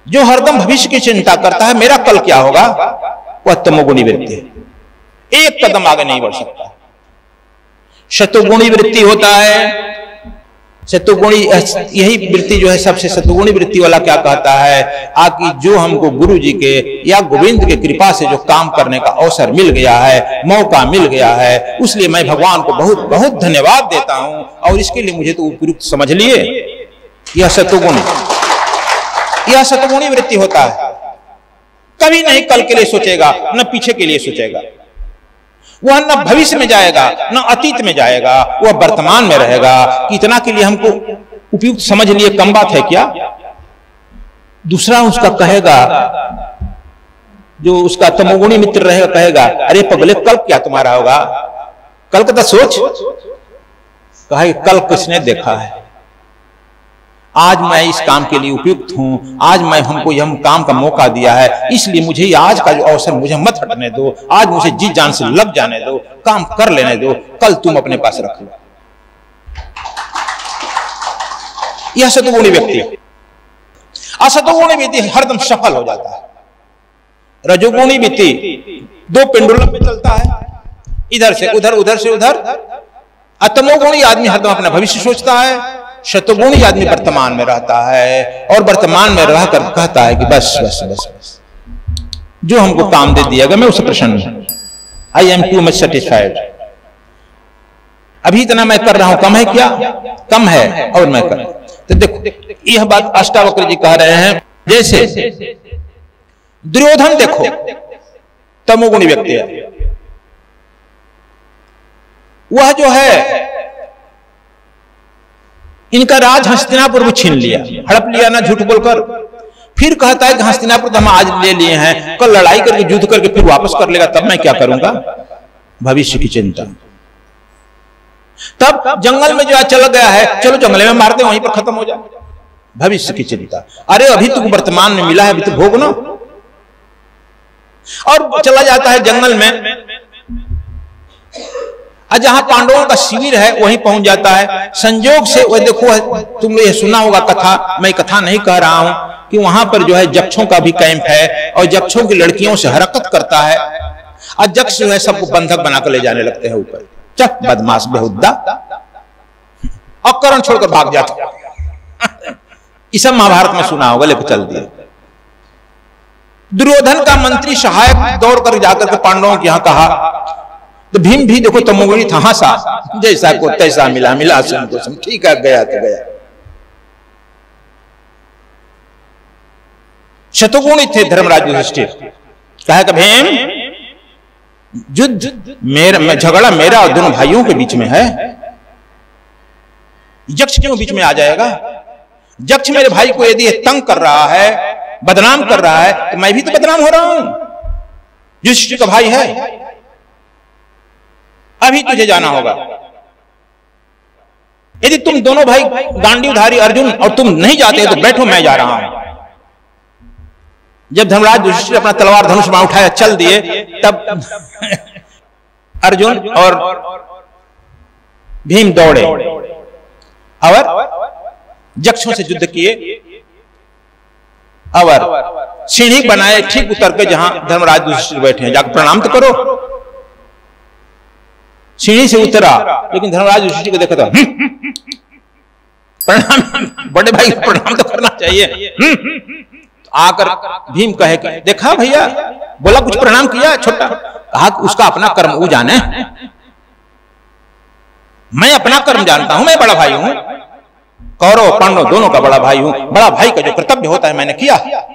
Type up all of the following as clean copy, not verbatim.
जो हरदम भविष्य की चिंता करता है, मेरा कल क्या होगा, वह तमोगुणी वृत्ति है, एक कदम आगे नहीं बढ़ सकता। शतुगुणी वृत्ति होता है, सतुगुणी, यही वृत्ति जो है सबसे, सतुगुणी वृत्ति वाला क्या कहता है, आकि जो हमको गुरु जी के या गोविंद के कृपा से जो काम करने का अवसर मिल गया है, मौका मिल गया है, उसलिए मैं भगवान को बहुत बहुत धन्यवाद देता हूं, और इसके लिए मुझे तो उपयुक्त समझ लिए। यह सतुगुणी, यह सतुगुणी वृत्ति होता है। कभी नहीं कल के लिए सोचेगा, न पीछे के लिए सोचेगा, वह न भविष्य में जाएगा न अतीत में जाएगा, वह वर्तमान में रहेगा। इतना के लिए हमको उपयुक्त समझ लिए कम बात है क्या? दूसरा उसका कहेगा, जो उसका तमोगुणी मित्र रहेगा, कहेगा अरे पगले कल क्या तुम्हारा होगा, कल का तो सोच। कहे कल किसने देखा है, आज मैं इस काम के लिए उपयुक्त हूं, आज मैं हमको यह काम का मौका दिया है, इसलिए मुझे आज का जो अवसर मुझे मत हटने दो, आज मुझे जी जान से लग जाने दो, काम कर लेने दो, कल तुम अपने पास रख लो। यह सतुगुणी व्यक्ति। असतुगुणी व्यक्ति हरदम सफल हो जाता है। रजोगुणी व्यक्ति दो पेंडुलम में चलता है, इधर से उधर, उधर से उधर। तमोगुणी आदमी हरदम अपना भविष्य सोचता है, शतुगुणी आदमी वर्तमान में रहता है, और वर्तमान में रहकर कहता है कि बस बस बस बस जो हमको काम दे दिया गया मैं उससे प्रसन्न हूं, I am too much satisfied. अभी इतना मैं कर रहा हूं, कम है क्या? कम है, और मैं कर। तो देखो यह बात अष्टावक्र जी कह रहे हैं। जैसे दुर्योधन देखो तमोगुणी व्यक्ति है, वह जो है इनका राज हस्तिनापुर को छीन लिया, हड़प लिया ना झूठ बोलकर, फिर कहता है कि हस्तिनापुर हम आज ले लिए हैं, कल लड़ाई करके युद्ध करके फिर वापस कर लेगा, तब मैं क्या करूंगा? भविष्य की चिंता। तब जंगल में जो चला गया है, चलो जंगल में मार दे, वहीं पर खत्म हो जाए, भविष्य की चिंता। अरे अभी तुम वर्तमान में मिला है, अभी तो भोगना। और चला जाता है जंगल में, जहां पांडवों का शिविर है वहीं पहुंच जाता है। संयोग से वह देखो, तुम लोग ये सुना होगा कथा, मैं कथा नहीं कह रहा हूं, कि वहां पर जो है जक्षों का भी कैंप है, और जक्षों की लड़कियों से हरकत करता है, और जक्ष जो है सबको बंधक बनाकर ले जाने लगते हैं ऊपर। चक बदमाश बेहुद्दा, और करण छोड़कर भाग जाता। इस सब महाभारत में सुना होगा, लेकर चल दिया। दुर्योधन का मंत्री सहायक दौड़ कर जाकर के पांडवों के यहां कहा, तो भीम भी देखो तमोगुणी था, हंसा, जैसा को तैसा मिला, मिला सुन को सुन, ठीक है गया तो गया। शतुगुणी थे धर्मराज युधिष्ठिर। कहा कि भीम, युद्ध मेरा, झगड़ा मेरा और दोनों भाइयों के बीच में है, यक्ष क्यों बीच में आ जाएगा? यक्ष मेरे भाई को यदि तंग कर रहा है, बदनाम कर रहा है, तो मैं भी तो बदनाम हो रहा हूं। युधिष्ठिर का भाई है, अभी तुझे जाना होगा। यदि तुम दोनों भाई गांडीवधारी अर्जुन और तुम नहीं जाते तो बैठो, मैं जा रहा हूं। जब धर्मराज युधिष्ठिर अपना तलवार धनुष में उठाया, चल दिए, तब अर्जुन और भीम दौड़े और यक्षों से युद्ध किए, और सीढ़ी बनाए, ठीक उतर के जहां धर्मराज युधिष्ठिर बैठे हैं, जाकर प्रणाम तो करो। सीढ़ी से उतरा, लेकिन धर्मराज युधिष्ठिर को देखा था, प्रणाम, बड़े भाई प्रणाम तो करना चाहिए। आकर भीम कहे कि देखा भैया, बोला कुछ प्रणाम किया छोटा? कहा उसका अपना कर्म वो जाने, मैं अपना कर्म जानता हूं, मैं बड़ा भाई हूं, कौरव पांडव दोनों का बड़ा भाई हूं, बड़ा भाई का जो कर्तव्य होता है मैंने किया।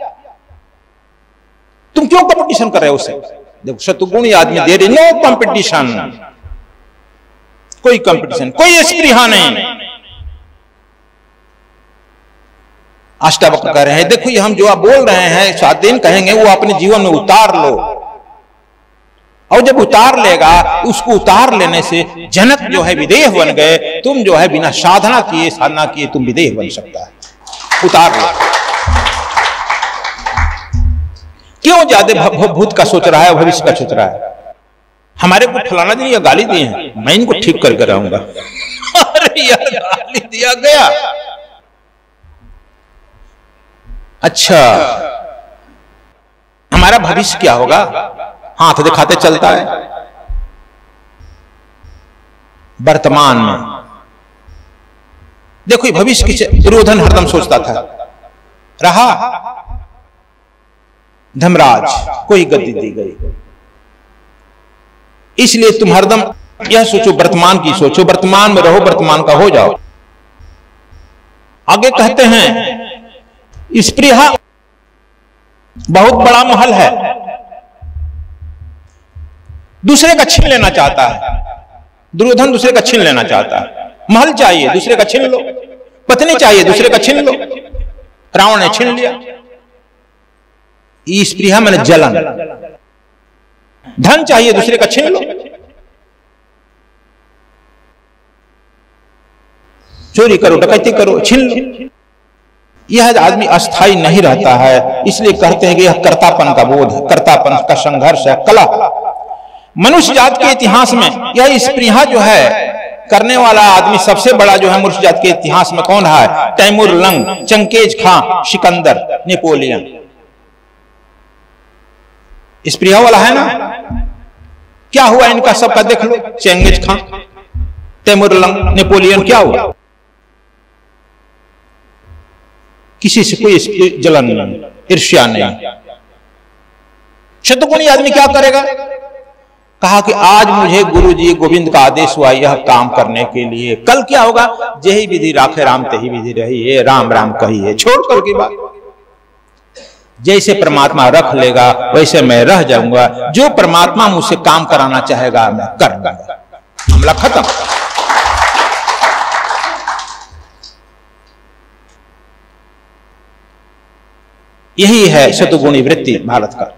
तुम क्यों कंपटीशन कर रहे हो उससे? देखो शतुगुणी आदमी दे रही, नो कंपटीशन, कोई कंपटीशन, कोई स्पृहा नहीं। अष्टावक्र कह रहे हैं, देखो ये हम जो आप बोल रहे हैं, स्वाधीन कहेंगे, वो अपने जीवन में उतार लो, और जब उतार लेगा, उसको उतार लेने से जनक जो है विदेह बन गए, तुम जो है बिना साधना किए, साधना किए तुम विदेह बन सकता है। उतार लो। क्यों ज्यादा भूत का सोच रहा है, भविष्य का सोच रहा है? हमारे को फलाना दिन या गाली दिए हैं, मैं इनको ठीक करके रहूंगा। अरे यार गाली दिया गया, अच्छा, हमारा भविष्य क्या होगा, हाथ दिखाते चलता है। वर्तमान में देखो भविष्य की दुर्योधन हरदम सोचता था, रहा धर्मराज कोई गद्दी दी गई, इसलिए तुम हरदम यह सोचो, वर्तमान की सोचो, वर्तमान में रहो, वर्तमान का हो जाओ। आगे कहते हैं स्पृहा बहुत बड़ा महल है, दूसरे का छीन लेना चाहता है। दुर्योधन दूसरे का छीन लेना चाहता है। महल चाहिए, दूसरे का छीन लो। पत्नी चाहिए, दूसरे का छीन लो। रावण ने छीन लिया। स्पृहा मैंने जलन। धन चाहिए, दूसरे का छीन लो। चोरी करो, डकैती करो, छीन लो। यह आदमी अस्थाई नहीं रहता है, इसलिए कहते हैं कि यह कर्तापन का बोध है, कर्तापन का संघर्ष है, कला। मनुष्य जात के इतिहास में यह स्पृहा जो है करने वाला आदमी सबसे बड़ा जो है मनुष्य जात के इतिहास में कौन है? Timur Lang, Changez Khan, Sikandar, Napoleon. स्पृहा वाला है ना। क्या हुआ इनका सबका देख लो, Changez Khan, Timur Lang, Napoleon, क्या हुआ? किसी से कोई जलन नहीं, ईर्ष्या नहीं। शतगुणी आदमी क्या करेगा? कहा कि आज मुझे गुरुजी गोविंद का आदेश हुआ यह काम करने के लिए, कल क्या होगा? जही विधि राखे राम तही विधि रही, राम राम कहिए, छोड़ कर की बात। जैसे परमात्मा रख लेगा वैसे मैं रह जाऊंगा, जो परमात्मा मुझसे काम कराना चाहेगा मैं कर दूंगा। मामला खत्म। यही है शतगुणी वृत्ति भारत का।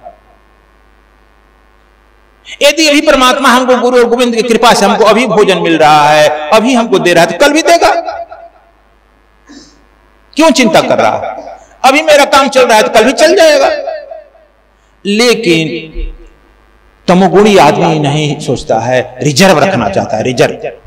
यदि अभी परमात्मा हमको गुरु और गोविंद की कृपा से हमको अभी भोजन मिल रहा है, अभी हमको दे रहा है, तो कल भी देगा। क्यों चिंता कर रहा है? अभी मेरा काम चल रहा है तो कल भी चल जाएगा। लेकिन तमोगुणी आदमी नहीं सोचता है, रिजर्व रखना चाहता है, रिजर्व।